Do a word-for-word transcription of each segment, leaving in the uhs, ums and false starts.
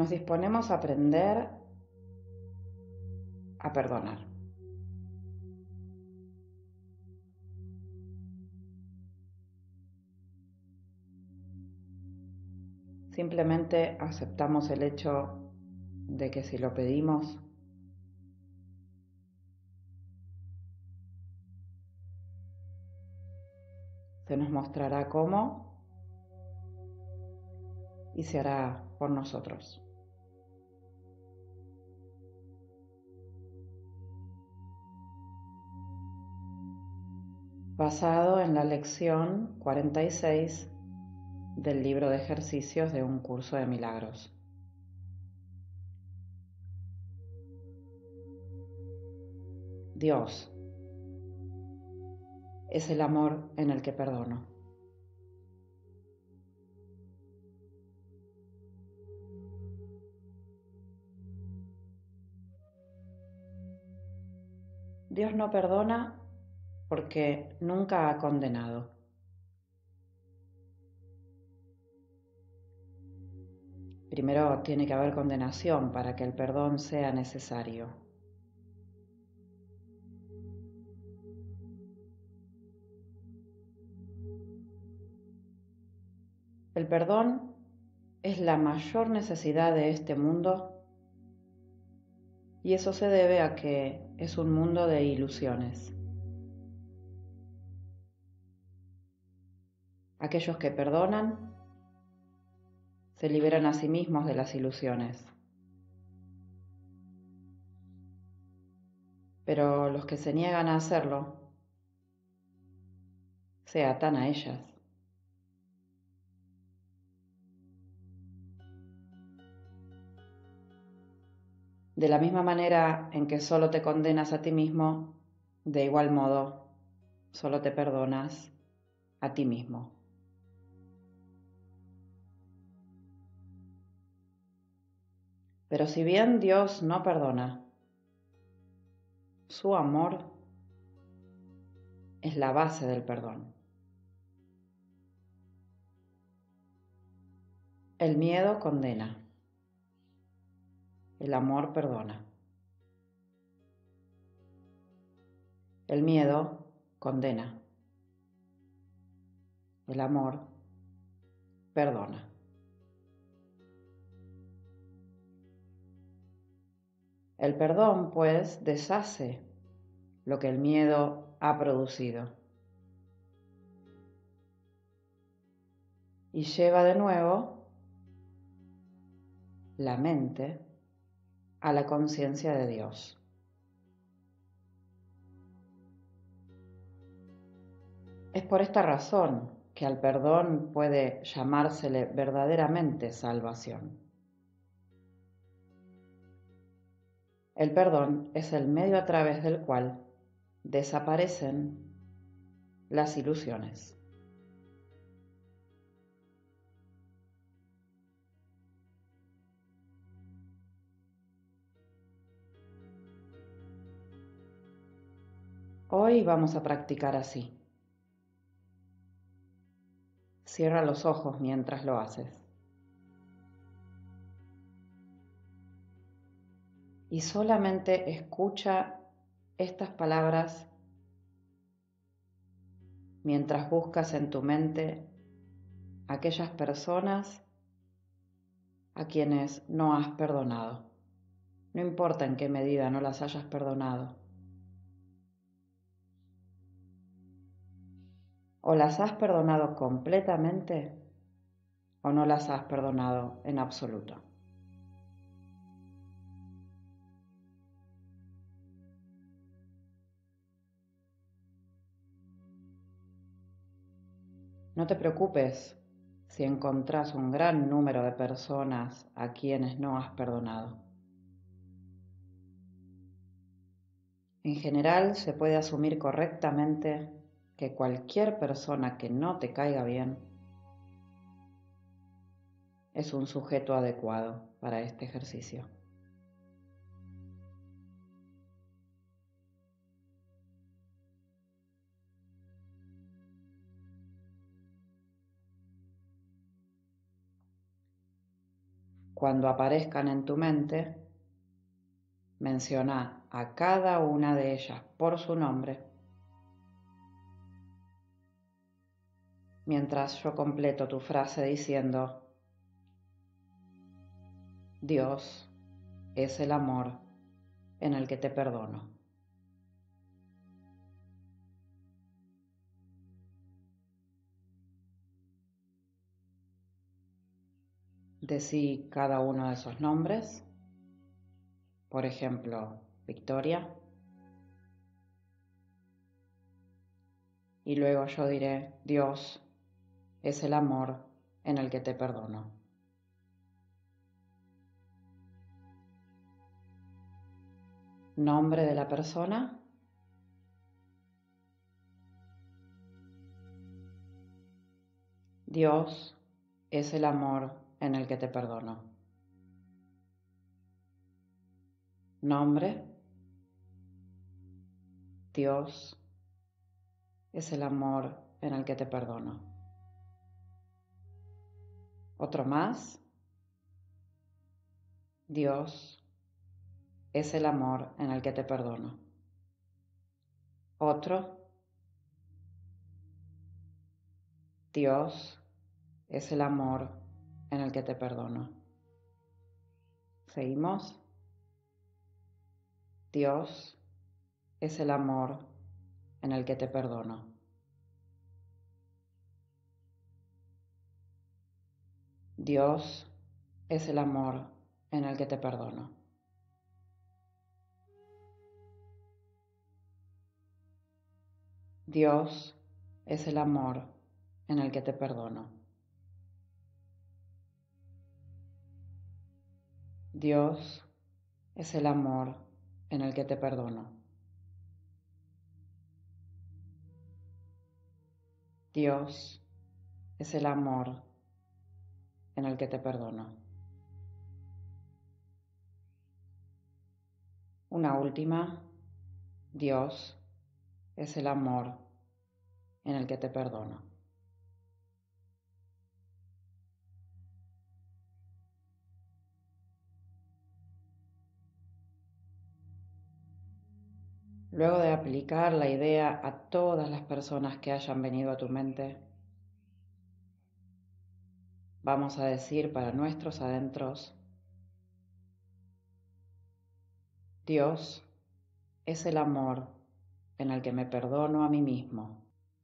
Nos disponemos a aprender a perdonar. Simplemente aceptamos el hecho de que si lo pedimos, se nos mostrará cómo y se hará por nosotros. Basado en la lección cuarenta y seis del libro de ejercicios de Un Curso de Milagros. Dios es el amor en el que perdono. Dios no perdona porque nunca ha condenado. Primero tiene que haber condenación para que el perdón sea necesario. El perdón es la mayor necesidad de este mundo y eso se debe a que es un mundo de ilusiones. Aquellos que perdonan se liberan a sí mismos de las ilusiones. Pero los que se niegan a hacerlo se atan a ellas. De la misma manera en que solo te condenas a ti mismo, de igual modo, solo te perdonas a ti mismo. Pero si bien Dios no perdona, su amor es la base del perdón. El miedo condena, el amor perdona. El miedo condena, el amor perdona. El perdón, pues, deshace lo que el miedo ha producido y lleva de nuevo la mente a la conciencia de Dios. Es por esta razón que al perdón puede llamársele verdaderamente salvación. El perdón es el medio a través del cual desaparecen las ilusiones. Hoy vamos a practicar así. Cierra los ojos mientras lo haces. Y solamente escucha estas palabras mientras buscas en tu mente aquellas personas a quienes no has perdonado. No importa en qué medida no las hayas perdonado. O las has perdonado completamente o no las has perdonado en absoluto. No te preocupes si encontrás un gran número de personas a quienes no has perdonado. En general, se puede asumir correctamente que cualquier persona que no te caiga bien es un sujeto adecuado para este ejercicio. Cuando aparezcan en tu mente, menciona a cada una de ellas por su nombre, mientras yo completo tu frase diciendo: Dios es el amor en el que te perdono. Decí cada uno de esos nombres, por ejemplo, Victoria, y luego yo diré: Dios es el amor en el que te perdono. Nombre de la persona: Dios es el amor en el que te perdono. Nombre: Dios es el amor en el que te perdono. Otro más: Dios es el amor en el que te perdono. Otro: Dios es el amor en el que te perdono. Seguimos. Dios es el amor en el que te perdono. Dios es el amor en el que te perdono. Dios es el amor en el que te perdono. Dios es el amor en el que te perdono. Dios es el amor en el que te perdono. Una última: Dios es el amor en el que te perdono. Luego de aplicar la idea a todas las personas que hayan venido a tu mente, vamos a decir para nuestros adentros: Dios es el amor en el que me perdono a mí mismo.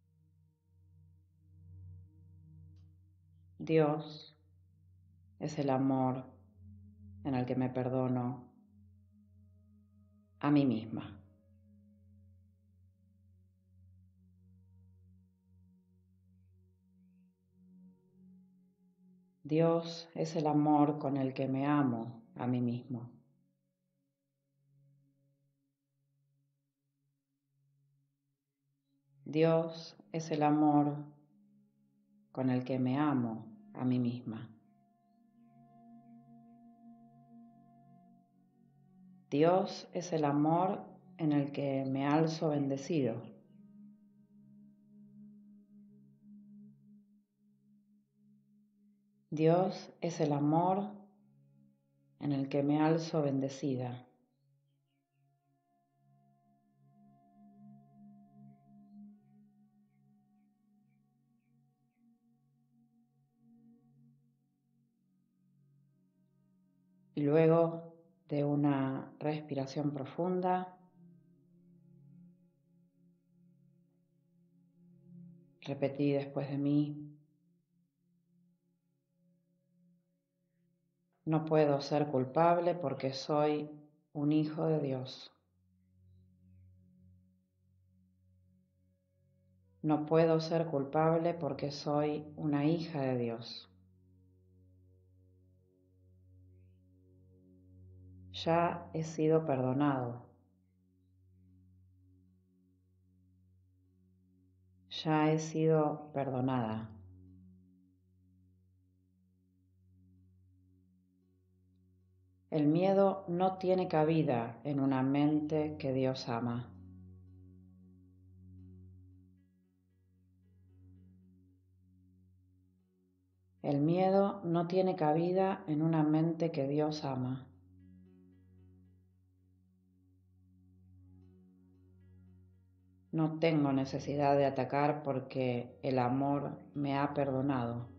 Dios es el amor en el que me perdono a mí misma. Dios es el amor con el que me amo a mí mismo. Dios es el amor con el que me amo a mí misma. Dios es el amor en el que me alzo bendecido. Dios es el amor en el que me alzo bendecida. Y luego de una respiración profunda, repetí después de mí: no puedo ser culpable porque soy un hijo de Dios. No puedo ser culpable porque soy una hija de Dios. Ya he sido perdonado. Ya he sido perdonada. El miedo no tiene cabida en una mente que Dios ama. El miedo no tiene cabida en una mente que Dios ama. No tengo necesidad de atacar porque el amor me ha perdonado.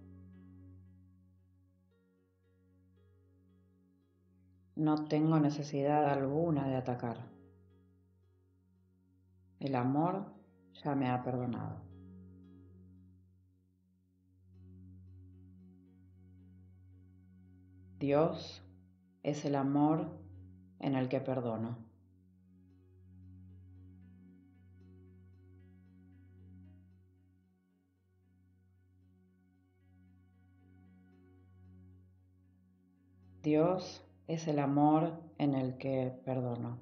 No tengo necesidad alguna de atacar. El amor ya me ha perdonado. Dios es el amor en el que perdono. Dios es el amor en el que perdono.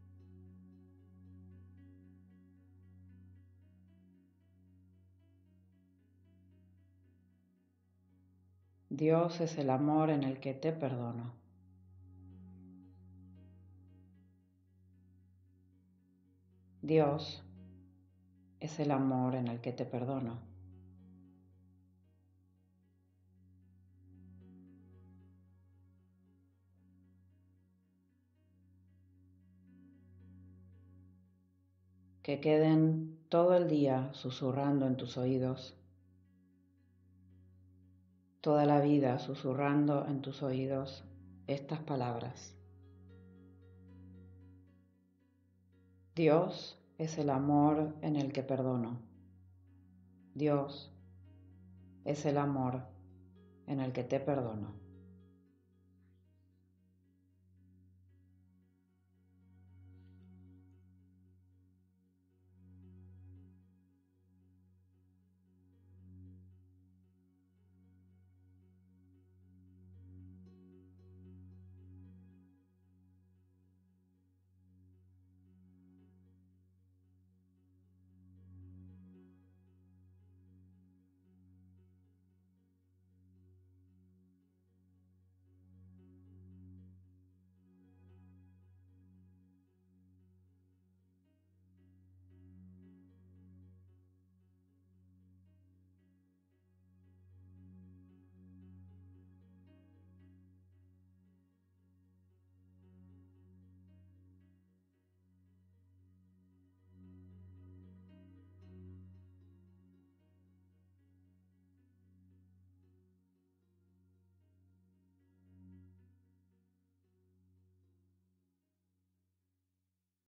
Dios es el amor en el que te perdono. Dios es el amor en el que te perdono. Que queden todo el día susurrando en tus oídos, toda la vida susurrando en tus oídos estas palabras. Dios es el amor en el que perdono. Dios es el amor en el que te perdono.